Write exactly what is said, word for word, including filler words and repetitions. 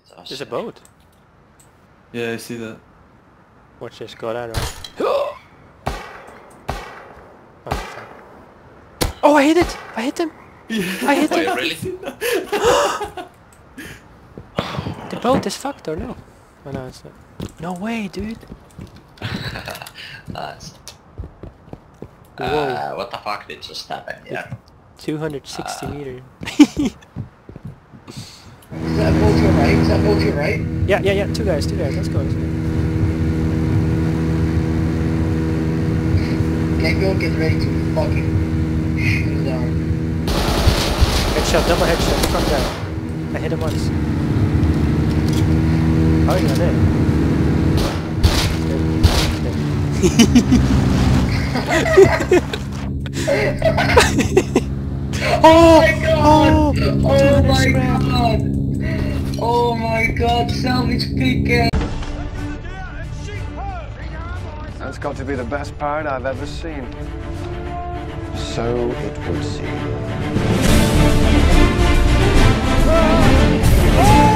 There's a boat. Yeah, I see that. Watch this, go that right. Oh, fuck. Oh, I hit it! I hit him! Yeah. I hit Wait, him! really? The boat is fucked or no? Oh no, it's not. No way, dude! Nice. Whoa. Uh, what the fuck did just happen here? two hundred sixty Uh. meter. Is that boat to your right? Is that boat to your right? Yeah, yeah, yeah, two guys, two guys, let's go. Let's go. Get go, get ready to fucking shoot down. Headshot, double headshot, from there. I hit him once. Oh, you're dead. Oh my god! Oh, Oh my scrap. god! Oh my god, salvage pickaxe! That's got to be the best pirate I've ever seen. So it would seem.